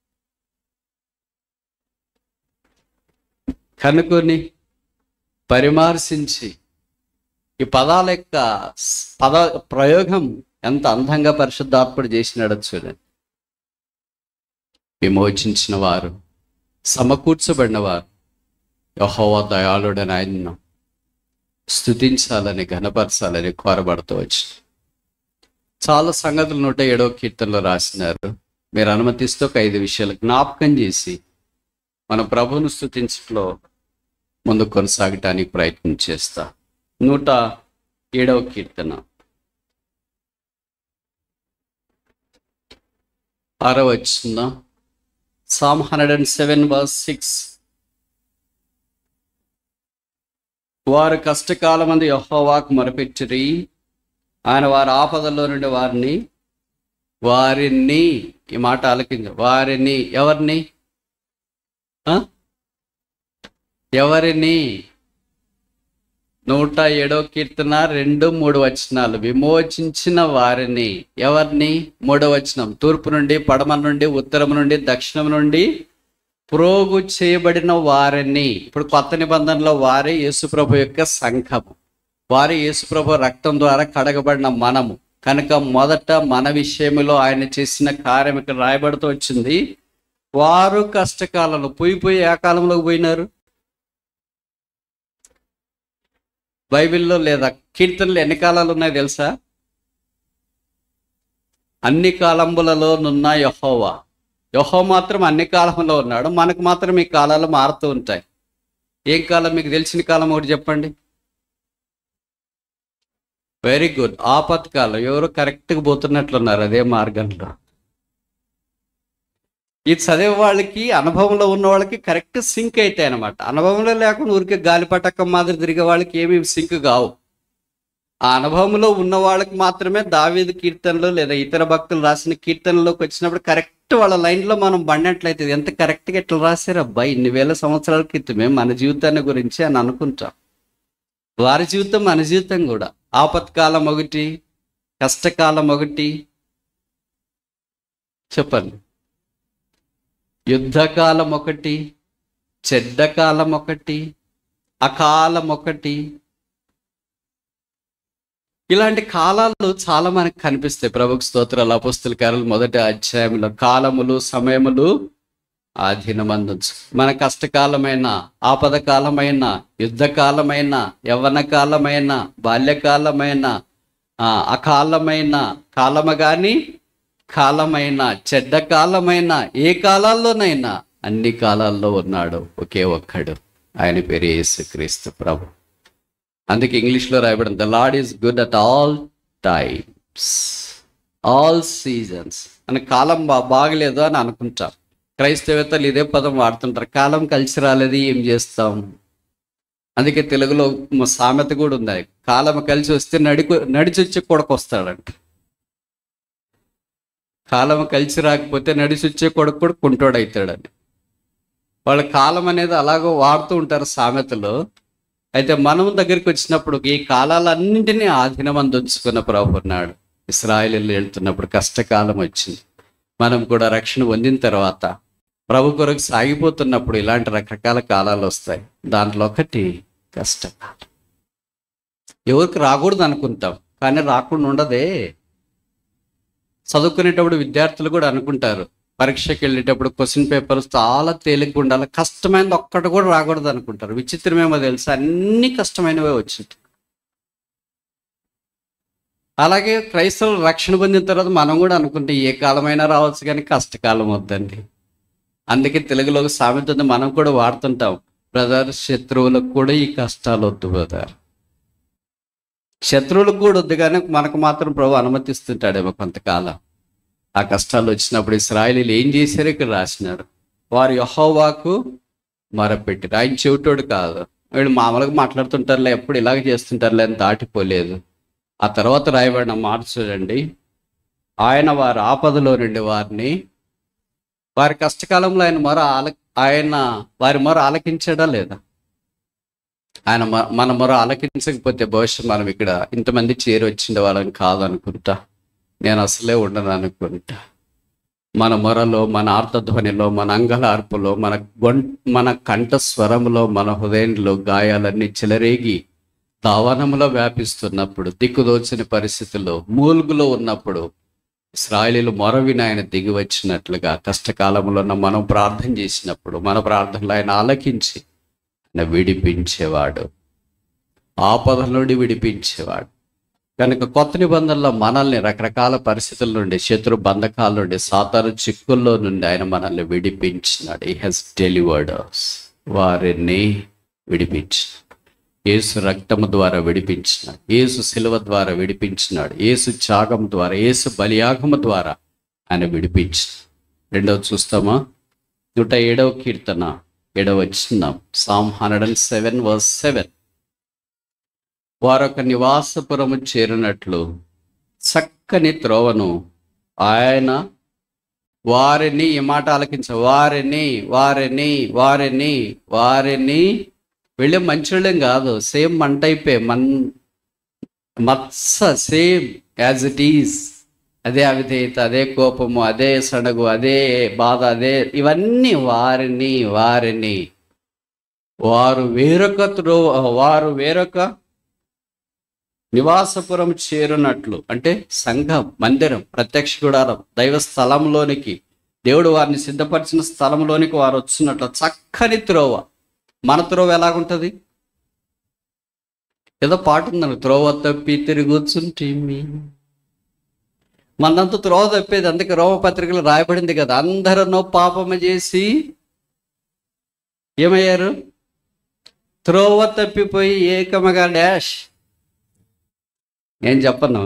Speaker 1: కనుక్కొని పరిమార్శించి, ఈ పదాల యొక్క పద ప్రయోగం ఎంత అందంగా పరిశుద్ధాత్ముడు చేసినాడో చూడండి. విమోచించిన వారు, సమకూర్చబడిన వారు యెహోవా దయాళుడని ఆయన్ను స్తుతించాలని, ఘనపరచాలని కోరబడుతూ వచ్చి చాలా సంగతులు నూట ఏడవ కీర్తనలో రాసినారు. మీరు అనుమతిస్తూ ఒక ఐదు విషయాలు జ్ఞాపకం చేసి మన ప్రభువును స్తుతించట్లో ముందుకు కొనసాగటానికి ప్రయత్నం చేస్తా. నూట ఏడవ కీర్తన ఆరవ వచనం. Psalm hundred and seven verse six. వారు కష్టకాలమందు యెహోవాకు మొరపెట్టిరి, ఆయన వారి ఆపదల్లో నుండి వారిని వారిని ఈ మాట ఆలకించ వారిని ఎవరిని ఆ? ఎవరిని నూట ఏడో కీర్తన రెండు మూడు వచనాలు. విమోచించిన వారిని ఎవరిని? మూడో వచనం. తూర్పు నుండి పడమ నుండి ఉత్తరం నుండి దక్షిణం నుండి ప్రోగు చేయబడిన వారిని. ఇప్పుడు కొత్త నిబంధనలో వారే యేసుప్రభు యొక్క సంఘము, వారే యేసుప్రభు రక్తం ద్వారా కడగబడిన మనము. కనుక మొదట మన విషయంలో ఆయన చేసిన కార్యం ఇక్కడ రాయబడుతూ వచ్చింది. వారు కష్టకాలంలో పోయి పోయి ఏ కాలంలోకి పోయినారు? బైబిల్లో లేదా కీర్తనలు ఎన్ని కాలాలు ఉన్నాయి తెలుసా? అన్ని కాలములలో నున్న యెహోవా. యెహోవా మాత్రం అన్ని కాలంలో ఉన్నాడు, మనకు మాత్రం ఈ కాలాలు మారుతూ ఉంటాయి. ఏం కాలం? మీకు తెలిసిన కాలం ఒకటి చెప్పండి. వెరీ గుడ్, ఆపత్కాలం. ఎవరు కరెక్ట్గా పోతున్నట్లున్నారు అదే మార్గంలో. ఇది చదివే వాళ్ళకి, అనుభవంలో ఉన్న వాళ్ళకి కరెక్ట్ సింక్ అవుతాయి అనమాట. అనుభవంలో లేకుండా ఊరికే గాలిపటకం మాదిరి తిరిగే వాళ్ళకి ఏమీ సింక్ కావు. ఆ అనుభవంలో ఉన్న వాళ్ళకి మాత్రమే దావీదు కీర్తనలు లేదా ఇతర భక్తులు రాసిన కీర్తనలోకి వచ్చినప్పుడు కరెక్ట్ వాళ్ళ లైన్లో మనం పడినట్లయితే ఎంత కరెక్ట్గా ఎట్లా రాశారు అబ్బా ఇన్ని వేల సంవత్సరాల క్రితమే మన జీవితాన్ని గురించి అని అనుకుంటాం. వారి జీవితం మన జీవితం కూడా. ఆపత్కాలం ఒకటి, కష్టకాలం ఒకటి. చెప్పండి. యుద్ధకాలం ఒకటి, చెడ్డకాలం ఒకటి, అకాలం ఒకటి. ఇలాంటి కాలాలు చాలా మనకు కనిపిస్తాయి. ప్రభుకు స్తోత్రాలు. అపోస్తల కార్యాలు మొదటి అధ్యాయంలో కాలములు సమయములు ఆధీనమందుంచు. మన కష్టకాలమైన, ఆపద కాలమైన, యుద్ధకాలమైన, యవ్వన కాలమైన, బాల్యకాలమైన, అకాలమైన కాలము కానీ కాలమైన, చెడ్డ కాలమైన, ఏ కాలాల్లోనైనా అన్ని కాలాల్లో ఉన్నాడు ఒకే ఒక్కడు. ఆయన పేరు యేసుక్రీస్తు ప్రభు. అందుకే ఇంగ్లీష్లో రాయబడింది, the lord is good at all times, all seasons. అని కాలం బా బాగలేదు అని అనుకుంటాం. క్రైస్తవేత్తలు ఇదే పదం వాడుతుంటారు. కాలం కలిసి రాలేదు ఏం చేస్తాం. అందుకే తెలుగులో సామెత కూడా ఉంది, కాలం కలిసి వస్తే నడికి నడిచి వచ్చి కొడుకు వస్తాడంట. కాలం కలిసి రాకపోతే నడిచి వచ్చే కొడుకు కూడా కుంటోడవుతాడని. వాళ్ళ కాలం అనేది అలాగో వాడుతూ ఉంటారు సామెతలు. అయితే మనం దగ్గరికి వచ్చినప్పుడు ఈ కాలాలన్నింటినీ ఆధీనమందు ఉంచుకున్న ప్రభు ఉన్నాడు. ఇశ్రాయేలీయులు వెళ్తున్నప్పుడు కష్టకాలం వచ్చింది. మనం కూడా రక్షణ పొందిన తర్వాత ప్రభు కొరకు సాగిపోతున్నప్పుడు ఇలాంటి రకరకాల కాలాలు వస్తాయి. దాంట్లో ఒకటి కష్టకాలం. ఎవరికి రాకూడదు అనుకుంటాం, కానీ రాకుండా ఉండదే. చదువుకునేటప్పుడు విద్యార్థులు కూడా అనుకుంటారు, పరీక్షకి వెళ్ళేటప్పుడు క్వశ్చన్ పేపర్స్ చాలా తేలిగ్గా ఉండాలి, కష్టమైనది ఒక్కటి కూడా రాకూడదు అనుకుంటారు. విచిత్రమేమో తెలుసా, అన్ని కష్టమైనవే వచ్చింది. అలాగే క్రైస్తవులు రక్షణ పొందిన తర్వాత మనం కూడా అనుకుంటే ఏ కాలమైనా రావచ్చు కానీ కష్టకాలం వద్దండి. అందుకే తెలుగులో ఒక సామెత ఉంది, మనం కూడా వాడుతుంటాం, బ్రదర్ శత్రువులకు కూడా ఈ కష్టాలు వద్దు బ్రదర్. శత్రువులకు కూడా వద్దు కానీ మనకు మాత్రం ప్రభు అనుమతిస్తుంటాడేమో కొంతకాలం. ఆ కష్టాలు వచ్చినప్పుడు ఇశ్రాయేలీయులు ఏం చేశారు ఇక్కడ రాసినారు, వారు యెహోవాకు మొరపెట్టారు. ఆయన చెవిటోడు కాదు, వీళ్ళు మామూలుగా మాట్లాడుతుంటారులే, ఎప్పుడు ఇలాగ చేస్తుంటారులే అని దాటిపోలేదు. ఆ తర్వాత రాయబడిన మాట చూడండి, ఆయన వారి ఆపదలో నుండి వారిని, వారి కష్టకాలంలో ఆయన మొర ఆల ఆయన వారి మొర ఆలకించాడా లేదా? ఆయన మన మొర ఆలకించకపోతే బహుశా మనం ఇక్కడ ఇంతమంది చేరి వచ్చిండే వాళ్ళని కాదనుకుంటా, నేను అసలే ఉండను అనుకుంటా. మన మొరలో, మన ఆర్తధ్వనిలో, మన అంగలార్పులో, మన గొం మన కంఠస్వరంలో, మన హృదయంలో గాయాలన్నీ చెలరేగి దావనంలో వ్యాపిస్తున్నప్పుడు, దిక్కుదోచని పరిస్థితుల్లో మూలుగులో ఉన్నప్పుడు ఇశ్రాయేలీయులు మొర విని ఆయన దిగి వచ్చినట్లుగా కష్టకాలంలో మనం ప్రార్థన చేసినప్పుడు మన ప్రార్థనలు ఆయన ఆలకించి ఆయన విడిపించేవాడు, ఆపద నుండి విడిపించేవాడు. కనుక కొత్త నిబంధనలో మనల్ని రకరకాల పరిస్థితుల నుండి, శత్రు బంధకాల నుండి, సాతాను చిక్కుల్లో నుండి ఆయన మనల్ని విడిపించినాడు. He has delivered us. వారిని విడిపించినాడు. యేసు రక్తము ద్వారా విడిపించినాడు. యేసు శిలువ ద్వారా విడిపించినాడు. యేసు త్యాగం ద్వారా, యేసు బలియాగము ద్వారా ఆయన విడిపించినాడు. రెండవ చూస్తామా? నూట ఏడవ కీర్తన ఏడవ వచనం, Psalm hundred and seven verse seven. వారొక నివాసపురము చేరినట్లు చక్కని త్రోవను ఆయన వారిని, ఈ మాట ఆలకించ, వారిని వారిని వారిని వారిని వీళ్ళే మంచోళ్ళేం కాదు, సేమ్ మన టైపే, మన్ మత్స సేమ్ యాజ్ ఇట్ ఈజ్. అదే అవిధేయత, అదే కోపము, అదే సడగు, అదే బాధ, అదే ఇవన్నీ వారిని వారిని వారు వేరొక త్రో వారు వేరొక నివాసపురం చేరునట్లు, అంటే సంఘం, మందిరం, ప్రత్యక్ష గుడారం, దైవ స్థలంలోనికి, దేవుడు వారిని సిద్ధపరిచిన స్థలంలోనికి వారు వచ్చినట్లు చక్కని త్రోవ. మన త్రోవ ఎలాగుంటుంది? ఏదో పాట ఉందండి, త్రోవ తప్పి తిరుగుచుంటిమి. మనంతా త్రోవ తప్పేది. అందుకే రోమపత్రికలు రాయబడింది కదా, అందరూ పాపము చేసి ఏమయ్యారు? త్రోవ తప్పిపోయి ఏకమగా డాష్. నేను చెప్పను,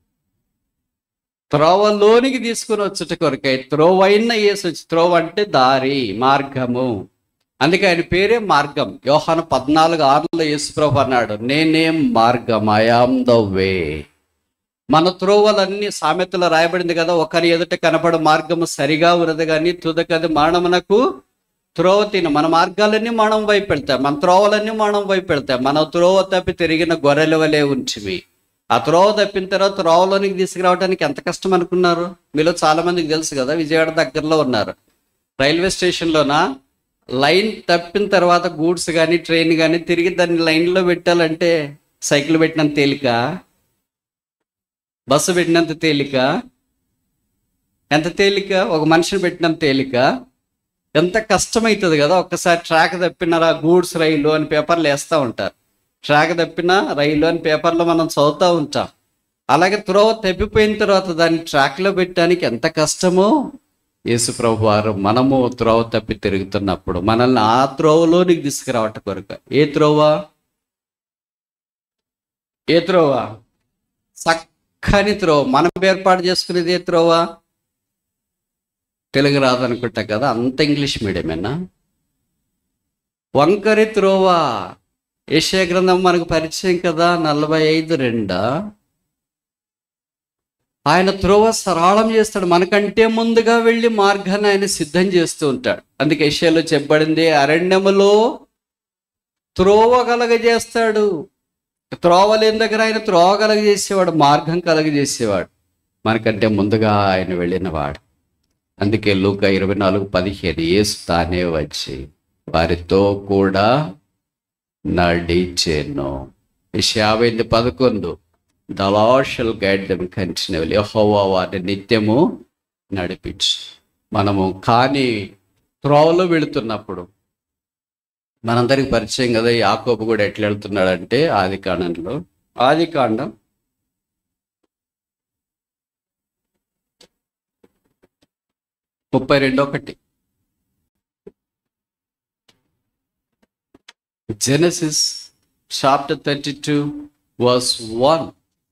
Speaker 1: త్రోవలోనికి తీసుకుని వచ్చుట కొరకై త్రోవ అయిన యేసు వచ్చి, త్రోవ అంటే దారి, మార్గము. అందుకే ఆయన పేరే మార్గం. యోహాను పద్నాలుగు ఆరులో యేసుప్రభు అన్నాడు, నేనేం మార్గం, ఐ యామ్ ద వే. మన త్రోవలన్నీ సామెతలో రాయబడింది కదా, ఒకరి ఎదుట కనపడు మార్గము సరిగా ఉన్నది కానీ తుదకది మరణమునకు త్రోవ తిన. మన మార్గాలన్నీ మనం వైపు వెళ్తాయి, మన త్రోవలన్నీ మనం వైపు వెళ్తాయి. మన త్రోవ తప్పి తిరిగిన గొర్రెల వలె ఉంచివి. ఆ త్రోవ తప్పిన తర్వాత త్రోవలోనికి తీసుకురావడానికి ఎంత కష్టం అనుకున్నారు? మీలో చాలా మందికి తెలుసు కదా, విజయవాడ దగ్గరలో ఉన్నారు. రైల్వే స్టేషన్లోన లైన్ తప్పిన తర్వాత గూడ్స్ కానీ ట్రైన్ కానీ తిరిగి దాన్ని లైన్లో పెట్టాలంటే సైకిల్ పెట్టినంత తేలిక, బస్సు పెట్టినంత తేలిక, ఎంత తేలిక, ఒక మనిషిని పెట్టినంత తేలిక. ఎంత కష్టమవుతుంది కదా. ఒక్కసారి ట్రాక్ తప్పినారా గూడ్స్ రైలు అని పేపర్లు వేస్తూ ఉంటారు. ట్రాక్ తప్పిన రైలు అని పేపర్లో మనం చదువుతూ ఉంటాం. అలాగే త్రోవ తప్పిపోయిన తర్వాత దాన్ని ట్రాక్లో పెట్టడానికి ఎంత కష్టమో, యేసుప్రభు వారు మనము త్రోవ తప్పి తిరుగుతున్నప్పుడు మనల్ని ఆ త్రోవలోనికి తీసుకురావట కొరక. ఏ త్రోవ? ఏ త్రోవ? చక్కని త్రోవ. మనం ఏర్పాటు చేసుకునేది ఏ త్రోవ? తెలుగు రాదనుకుంటా కదా, అంత ఇంగ్లీష్ మీడియమేనా? వంకరి త్రోవ. యెషయా గ్రంథం మనకు పరిచయం కదా, నలభై ఐదు రెండా. ఆయన త్రోవ సరళం చేస్తాడు. మనకంటే ముందుగా వెళ్ళి మార్గాన్ని ఆయన సిద్ధం చేస్తూ ఉంటాడు. అందుకే యెషయాలో చెప్పబడింది, అరణ్యములో త్రోవ కలగజేస్తాడు. త్రోవ లేని దగ్గర ఆయన త్రోవ కలగజేసేవాడు, మార్గం కలగజేసేవాడు. మనకంటే ముందుగా ఆయన వెళ్ళినవాడు. అందుకే లూకా ఇరవై నాలుగు పదిహేను, యేసు తానే వచ్చి వారితో కూడా నడిచెను. యాభై ఎనిమిది పదకొండు, the lord shall guide them continually, యెహోవా వారిని నిత్యము నడిపించు. మనము కానీ త్రోవలో వెళుతున్నప్పుడు మనందరికి పరిచయం కదా, యాకోబు కూడా ఎట్లా వెళ్తున్నాడంటే ఆది కాండంలో, ఆది కాండం ముప్పై రెండు ఒకటి, Genesis chapter thirty two verse one.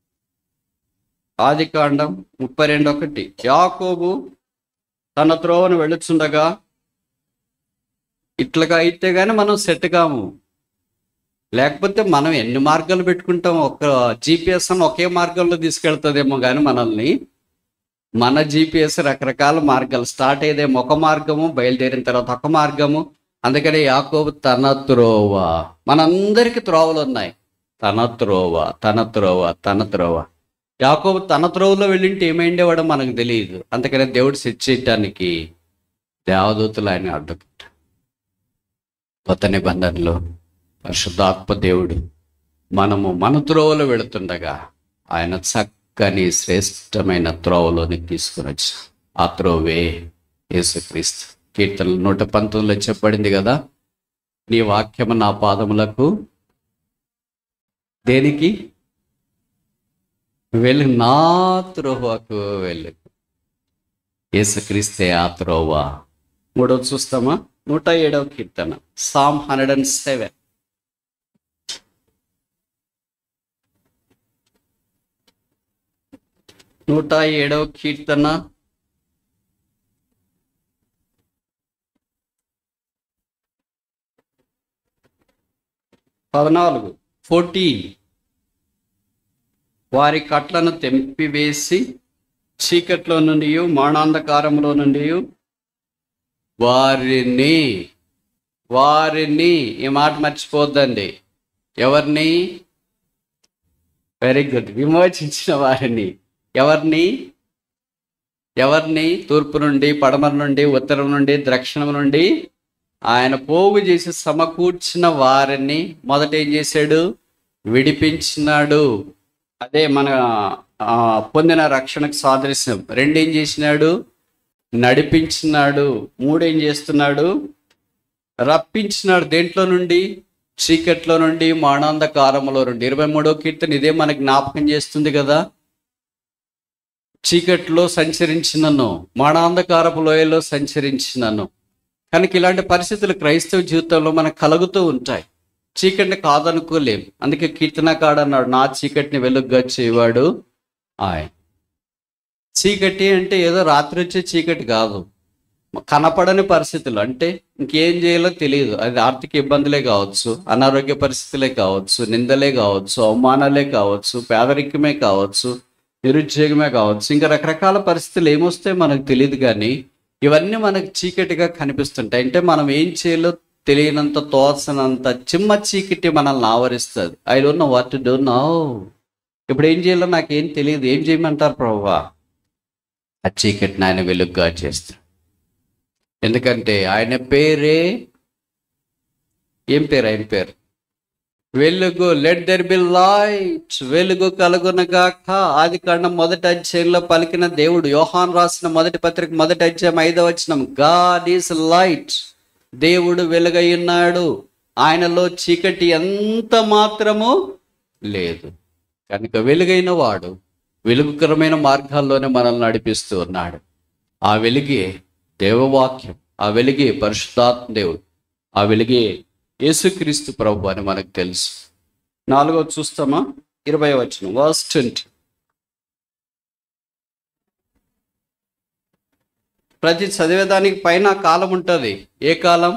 Speaker 1: ఆది కాండం ముప్పై రెండు ఒకటి. యాకోబు తన త్రోవను వెళ్ళుచుండగా, ఇట్లుగా అయితే కానీ మనం సెట్ కాము. లేకపోతే మనం ఎన్ని మార్గాలు పెట్టుకుంటాం, ఒక జీపీఎస్ అని ఒకే మార్గంలో తీసుకెళ్తుందేమో కానీ మనల్ని, మన జీపీఎస్ రకరకాల మార్గాలు, స్టార్ట్ అయ్యేదేమో ఒక మార్గము, బయలుదేరిన తర్వాత ఒక మార్గము. అందుకని యాకోబు తన త్రోవ, మనందరికీ త్రోవలు ఉన్నాయి, తన త్రోవ తన త్రోవ తన త్రోవ. యాకోబు తన త్రోవలో వెళ్ళింటే ఏమైండేవాడో మనకు తెలియదు. అందుకని దేవుడు సెట్ చేయటానికి దేవదూతలు ఆయన అడ్డుకుంటాడు. కొత్త నిబంధనలో పరిశుద్ధాత్మ దేవుడు మనము మన త్రోవలో వెళుతుండగా ఆయన చక్కని శ్రేష్టమైన త్రోవలోనికి తీసుకుని వచ్చి, ఆ త్రోవే యేసుక్రీస్తు. కీర్తనలు నూట పంతొమ్మిదిలో చెప్పబడింది కదా, నీ వాక్యము నా పాదములకు దేనికి వెలుగు, నా త్రోవకు వెలుగు. యేసుక్రీస్తే ఆ త్రోవ. మూడవ చూస్తామా? నూట ఏడవ కీర్తన, సామ్ హండ్రెడ్ అండ్ సెవెన్. నూట ఏడవ కీర్తన పద్నాలుగు, ఫోర్టీన్. వారి కట్లను తెంపివేసి చీకట్లో నుండి, మరణాంధకారంలో నుండి వారిని వారిని ఈ మాట మర్చిపోద్దండి. ఎవరిని? Very good. విమోచించిన వారిని. ఎవరిని? ఎవరిని? తూర్పు నుండి, పడమర నుండి, ఉత్తరం నుండి, దక్షిణం నుండి ఆయన పోగు చేసి సమకూర్చిన వారిని మొదట ఏం చేశాడు? విడిపించినాడు. అదే మన ఆ, పొందిన రక్షణకు సాదృశ్యం. రెండేం చేసినాడు? నడిపించినాడు. మూడేం చేస్తున్నాడు? రప్పించినాడు. దేంట్లో నుండి? చీకట్లో నుండి, మరణాంధకారంలో నుండి. ఇరవై మూడో కీర్తన ఇదే మనకి జ్ఞాపకం చేస్తుంది కదా. చీకట్లో సంచరించినను, మరణాంధకారపు లోయలో సంచరించినను. కనుక ఇలాంటి పరిస్థితులు క్రైస్తవ జీవితంలో మనకు కలుగుతూ ఉంటాయి. చీకటిని కాదనుకోలేం. అందుకే కీర్తనకాడు అన్నాడు, నా చీకటిని వెలుగుగా చేయవాడు ఆయన. చీకటి అంటే ఏదో రాత్రి వచ్చే చీకటి కాదు, కనపడని పరిస్థితులు. అంటే ఇంకేం చేయాలో తెలియదు. అది ఆర్థిక ఇబ్బందులే కావచ్చు, అనారోగ్య పరిస్థితులే కావచ్చు, నిందలే కావచ్చు, అవమానాలే కావచ్చు, పేదరికమే కావచ్చు, నిరుద్యోగమే కావచ్చు, ఇంకా రకరకాల పరిస్థితులు ఏమొస్తే మనకు తెలియదు. కానీ ఇవన్నీ మనకు చీకటిగా కనిపిస్తుంటాయి. అంటే మనం ఏం చేయాలో తెలియనంత, తోచనంత చిమ్మ చీకటి మనల్ని ఆవరిస్తుంది. I don't know what to do now. ఇప్పుడు ఏం చేయాలో నాకేం తెలియదు. ఏం చేయమంటారు ప్రభువా? ఆ చీకటిని ఆయన వెలుగుగా చేస్తాడు. ఎందుకంటే ఆయన పేరే, ఏం పేరు? ఆయన పేరు వెలుగు. Let there be light. వెలుగు కలుగునగాక. ఆది కాండం మొదటి అధ్యాయంలో పలికిన దేవుడు. యోహాన్ రాసిన మొదటి పత్రిక మొదటి అధ్యాయం ఐదవ వచనం, గాడ్ ఈస్ లైట్. దేవుడు వెలుగై ఉన్నాడు. ఆయనలో చీకటి ఎంత మాత్రము లేదు. కనుక వెలుగైన వాడు వెలుగుకరమైన మార్గాల్లోనే మనల్ని నడిపిస్తూ ఉన్నాడు. ఆ వెలుగే దేవవాక్యం, ఆ వెలుగే పరిశుద్ధాత్మ దేవుడు, ఆ వెలుగే యేసుక్రీస్తు ప్రభు అని మనకు తెలుసు. నాలుగో చూస్తామా? ఇరవై వచనం, వర్స్ ట్వంటీ. ప్రతి చదివేదానికి పైన కాలం ఉంటుంది. ఏ కాలం?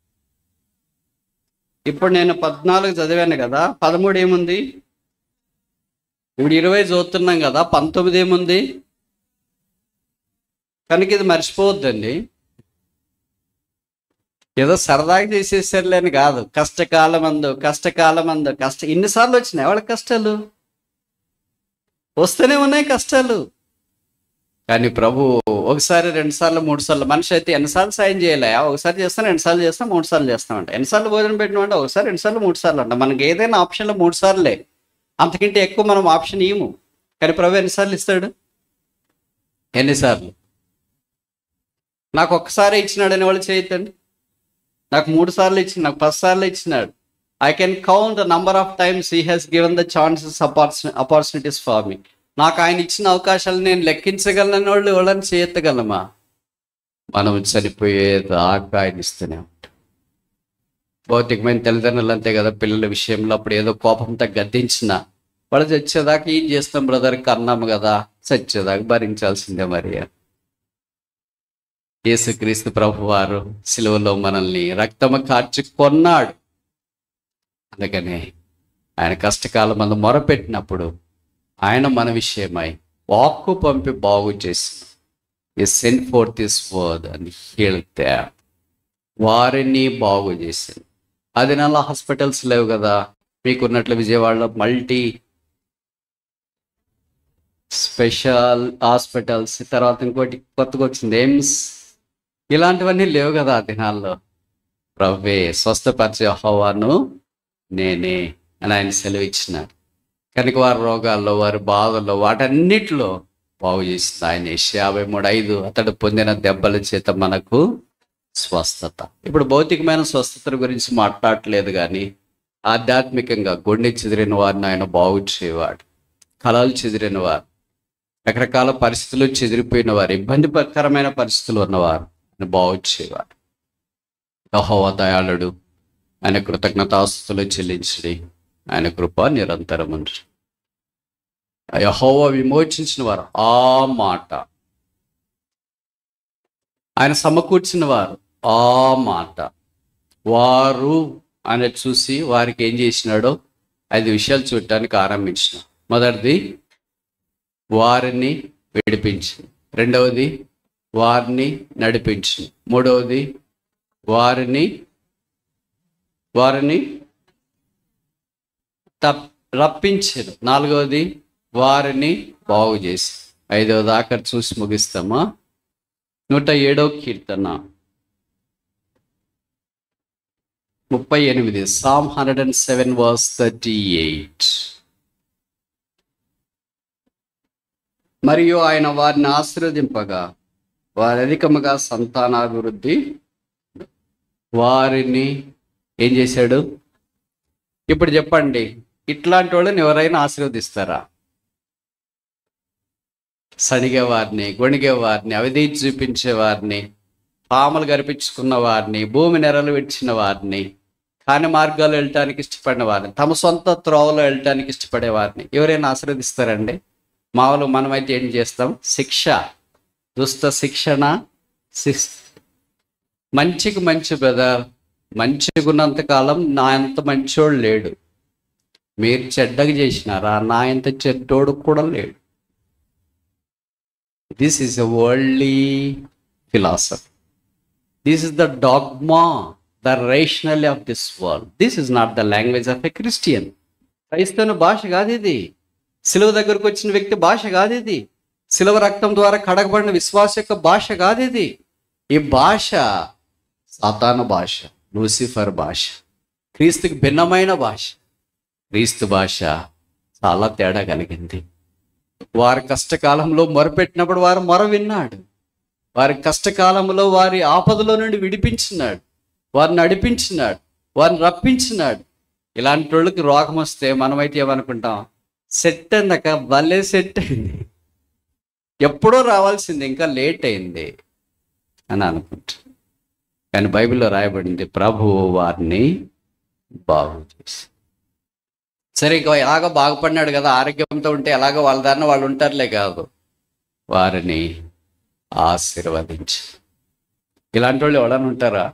Speaker 1: ఇప్పుడు నేను పద్నాలుగు చదివాను కదా, పదమూడు ఏముంది? ఇప్పుడు ఇరవై చదువుతున్నాం కదా, పంతొమ్మిది ఏముంది? కనుక ఇది మర్చిపోవద్దండి. ఏదో సరదాగా చేసేసారులేని కాదు. కష్టకాలం అందు కష్టకాలం అందు కష్ట ఇన్నిసార్లు వచ్చినాయి వాళ్ళకి కష్టాలు, వస్తూనే ఉన్నాయి కష్టాలు. కానీ ప్రభు ఒకసారి, రెండు సార్లు, మూడు సార్లు. మనిషి అయితే ఎన్నిసార్లు సాయం చేయలే? ఒకసారి చేస్తాం, రెండు సార్లు చేస్తాం, మూడు సార్లు చేస్తామంట. ఎన్నిసార్లు భోజనం పెట్టినామంటే ఒకసారి, రెండు సార్లు, మూడు సార్లు అంట. మనకి ఏదైనా ఆప్షన్లో మూడు సార్లే, అంతకంటే ఎక్కువ మనం ఆప్షన్ ఇవ్వము. కానీ ప్రభు ఎన్నిసార్లు ఇస్తాడు? ఎన్నిసార్లు? నాకు ఒక్కసారి ఇచ్చినాడు అని వాళ్ళు చేయొద్దండి. నాకు మూడు సార్లు ఇచ్చింది, నాకు పది సార్లు ఇచ్చినాడు. I can count the number of times he has given the chances, opportunities for me. నాకు ఆయన ఇచ్చిన అవకాశాలు నేను లెక్కించగలను. వాళ్ళు ఎవరైనా చేయెత్తగలమా? మనం చనిపోయేదాకా ఆయన ఇస్తూనే ఉంటాం. భౌతికమైన తల్లిదండ్రులు అంతే కదా, పిల్లల విషయంలో అప్పుడు ఏదో కోపంతో గద్దించిన వాళ్ళు చచ్చేదాకా ఏం చేస్తాం బ్రదర్కి అన్నాము కదా, చచ్చేదాకా భరించాల్సిందే. మరి యేసుక్రీస్తు ప్రభు వారు సిలువలో మనల్ని రక్తము కార్చి కొన్నాడు. అందుకనే ఆయన కష్టకాలం మందు మొరపెట్టినప్పుడు ఆయన మన విషయమై వాక్కు పంపి బాగు చేసి, he send forth this word and healed వారిని బాగు చేసింది. అది నెల హాస్పిటల్స్ లేవు కదా మీకున్నట్లు. విజయవాడలో మల్టీ స్పెషల్ హాస్పిటల్స్, తర్వాత ఇంకోటి కొత్తగా వచ్చింది ఎయిమ్స్, ఇలాంటివన్నీ లేవు కదా ఆ దినాల్లో. ప్రభువే స్వస్థపరిచే యెహోవాను నేనే అని ఆయన సెలవు ఇచ్చినాడు. కనుక వారి రోగాల్లో, వారి బాధల్లో, వాటన్నిటిలో బాగు చేసింది ఆయన. యాభై మూడు ఐదు అతడు పొందిన దెబ్బల చేత మనకు స్వస్థత. ఇప్పుడు భౌతికమైన స్వస్థత గురించి మాట్లాడట్లేదు, కానీ ఆధ్యాత్మికంగా గుండె చెదిరిన వారిని ఆయన బాగు చేయవాడు. కళలు చెదిరిన వారు, రకరకాల పరిస్థితులు చెదిరిపోయిన వారు, ఇబ్బందికరమైన పరిస్థితులు ఉన్నవారు ఆయన బాగు చేయవారు. యెహోవా దయాళుడు, ఆయన కృతజ్ఞతాస్తుతులు చెల్లించడి, ఆయన కృప నిరంతరము. యెహోవా విమోచించిన వారు ఆ మాట, ఆయన సమకూర్చిన వారు ఆ మాట, వారు ఆయన చూసి వారికి ఏం చేసినాడో ఐదు విషయాలు చూడటానికి ఆరంభించిన. మొదటిది వారిని విడిపించింది, రెండవది వారిని నడిపించింది, మూడవది వారిని వారిని తప్ రప్పించారు, నాలుగవది వారిని బాగు చేసి, ఐదవ దాకా చూసి ముగిస్తామా. నూట ఏడవ కీర్తన ముప్పై ఎనిమిది Psalm hundred and seven verse thirty eight. మరియు ఆయన వారిని ఆశీర్వదింపగా వారి అధికముగా సంతానాభివృద్ధి, వారిని ఏం చేశాడు? ఇప్పుడు చెప్పండి, ఇట్లాంటి వాళ్ళని ఎవరైనా ఆశీర్వదిస్తారా? సడిగే వారిని, గొణిగే వారిని, అవిధేయత చూపించే వారిని, పాములు గరిపించుకున్న వారిని, భూమి నెరలు విడిచిన వారిని, కాని మార్గాలు వెళ్ళటానికి ఇష్టపడిన వారిని, తమ సొంత త్రోవలో వెళ్ళటానికి ఇష్టపడే వారిని ఎవరైనా ఆశీర్వదిస్తారండి? మామూలు మనమైతే ఏం చేస్తాం? శిక్ష, దుష్ట శిక్షణ, శిక్ష. మంచికి మంచి బ్రదర్, మంచిగా ఉన్నంత కాలం నా ఎంత మంచోడు లేడు. మీరు చెడ్డగా చేసినారా, నా ఎంత చెడ్డోడు కూడా లేడు. This is a worldly philosophy. This is the dogma, the rational of this world. This is not the language of a Christian. క్రైస్తవుని భాష కాదు ఇది. సిలువ దగ్గరకు వచ్చిన వ్యక్తి భాష కాదు ఇది. సిలువ రక్తం ద్వారా కడగబడిన విశ్వాస యొక్క భాష కాదు ఇది. ఈ భాష సాతాను భాష, లూసిఫర్ భాష, క్రీస్తుకి భిన్నమైన భాష. క్రీస్తు భాష చాలా తేడా కలిగింది. వారి కష్టకాలంలో మొరపెట్టినప్పుడు వారు మొర విన్నాడు. వారి కష్టకాలంలో వారి ఆపదలో నుండి విడిపించినాడు, వారిని నడిపించినాడు, వారిని రప్పించినాడు. ఇలాంటి వాళ్ళకి రోగం వస్తే మనమైతే ఏమనుకుంటాం? సెట్ అయిందక, భలే సెట్ అయింది, ఎప్పుడో రావాల్సింది, ఇంకా లేట్ అయింది అని అనుకుంటా. కానీ బైబిల్లో రాయబడింది, ప్రభువు వారిని బాగు చేసి. సరే, ఇక ఎలాగో బాగుపడినాడు కదా, ఆరోగ్యంతో ఉంటే ఎలాగో వాళ్ళ దారిన వాళ్ళు ఉంటారులే కాదు, వారిని ఆశీర్వదించి. ఇలాంటి వాళ్ళు ఎవడన్నా ఉంటారా?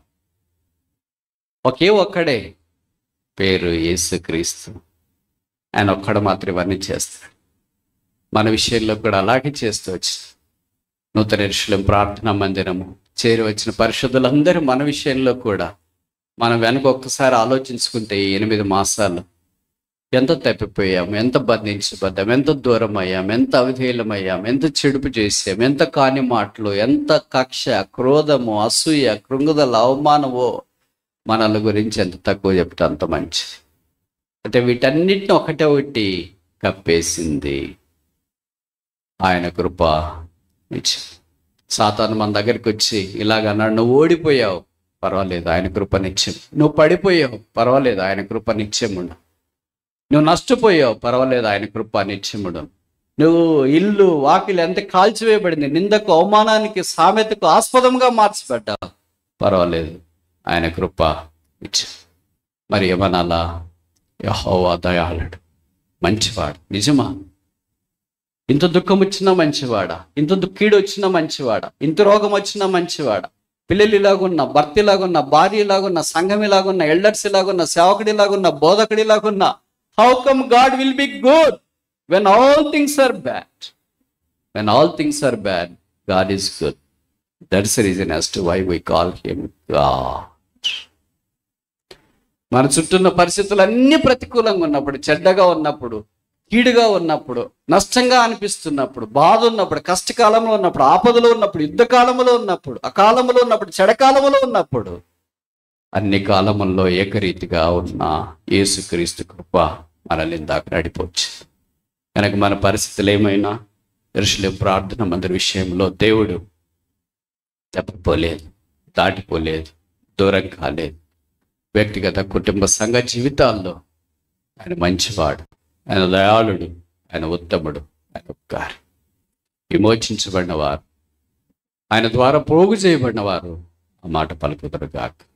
Speaker 1: ఒకే ఒక్కడే, పేరు యేసుక్రీస్తు. ఆయన ఒక్కడు మాత్రం ఇవన్నీ చేస్తాడు. మన విషయంలో కూడా అలాగే చేస్తూ వచ్చింది. నూతన యెరూషలేము ప్రార్థనా మందిరము చేరి వచ్చిన పరిశుద్ధులందరూ మన విషయంలో కూడా మనం వెనక ఒక్కసారి ఆలోచించుకుంటే ఈ ఎనిమిది మాసాలు ఎంత తప్పిపోయాం, ఎంత బంధించబడ్డాం, ఎంత దూరం అయ్యాం, ఎంత అవిధేయులమయ్యాం, ఎంత చెడుపు చేసాం, ఎంత కాని మాటలు, ఎంత కక్ష, క్రోధము, అసూయ, కృంగుదల, అవమానమో మనల గురించి ఎంత తక్కువ చెప్తే అంత మంచిది. అంటే వీటన్నిటిని ఒకటే ఒకటి కప్పేసింది ఆయన కృప ఇచ్చి. సాతాను మన దగ్గరికి వచ్చి ఇలాగన్నాడు, నువ్వు ఓడిపోయావు, పర్వాలేదు, ఆయన కృప నిత్యం. నువ్వు పడిపోయావు, పర్వాలేదు, ఆయన కృప నిత్యముడు. నువ్వు నష్టపోయావు, పర్వాలేదు, ఆయన కృప నిత్యముడు. నువ్వు ఇల్లు వాకిలు ఎంత కాల్చివేయబడింది, నిందకు, అవమానానికి, సామెతకు ఆస్పదంగా మార్చబడ్డావు, పర్వాలేదు, ఆయన కృప నిత్యం. మరి ఏమనాలా? యెహోవా దయాళుడు, మంచివాడు. నిజమా? ఇంత దుఃఖం వచ్చినా మంచివాడా, ఇంత దుఃఖీడు వచ్చినా మంచివాడా, ఇంత రోగం వచ్చినా మంచివాడా, పిల్లలు ఇలాగున్నా, భర్త ఇలాగున్నా, భార్య ఇలాగున్నా, సంఘం ఇలాగున్నా, ఎల్డర్స్ ఇలాగున్నా, సేవకుడి ఇలాగున్నా, బోధకుడి ఇలాగున్నా, how come God will be good when all things are bad? When all things are bad, God is good. That's the reason as to why we call him God. మన చుట్టూ ఉన్న పరిస్థితులు అన్ని ప్రతికూలంగా ఉన్నప్పుడు, చెడ్డగా ఉన్నప్పుడు, కీడుగా ఉన్నప్పుడు, నష్టంగా అనిపిస్తున్నప్పుడు, బాధ ఉన్నప్పుడు, కష్టకాలంలో ఉన్నప్పుడు, ఆపదలో ఉన్నప్పుడు, యుద్ధ కాలంలో ఉన్నప్పుడు, అకాలంలో ఉన్నప్పుడు, చెడకాలంలో ఉన్నప్పుడు, అన్ని కాలముల్లో ఏకరీతిగా ఉన్న యేసుక్రీస్తు కృప మనల్ని దాకా నడిపోవచ్చు. కనుక మన పరిస్థితులు ఏమైనా యెరూషలేము ప్రార్థన మందిర విషయంలో దేవుడు తప్పిపోలేదు, దాటిపోలేదు, దూరం కాలేదు. వ్యక్తిగత కుటుంబ సంఘ జీవితాల్లో ఆయన మంచివాడు, ఆయన దయాళుడు, ఆయన ఉత్తముడు, ఆయన ఉపకారి. విమోచించబడిన వారు, ఆయన ద్వారా పోగు చేయబడిన వారు ఆ మాట పలుకుతారు గాక.